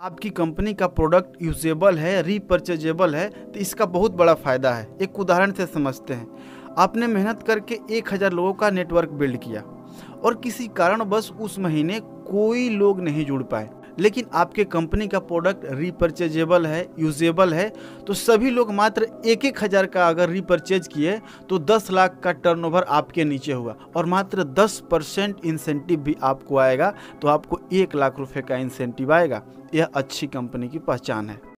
आपकी कंपनी का product usable है, रीपर्चेजेबल है, तो इसका बहुत बड़ा फ़ायदा है। एक उदाहरण से समझते हैं। आपने मेहनत करके 1000 लोगों का नेटवर्क बिल्ड किया और किसी कारणवश उस महीने कोई लोग नहीं जुड़ पाए, लेकिन आपके कंपनी का प्रोडक्ट रीपर्चेजेबल है, यूजेबल है, तो सभी लोग मात्र 1-1000 का अगर रीपर्चेज किए तो 10 लाख का टर्नओवर आपके नीचे हुआ और मात्र 10% इंसेंटिव भी आपको आएगा, तो आपको 1 लाख रुपए का इंसेंटिव आएगा। यह अच्छी कंपनी की पहचान है।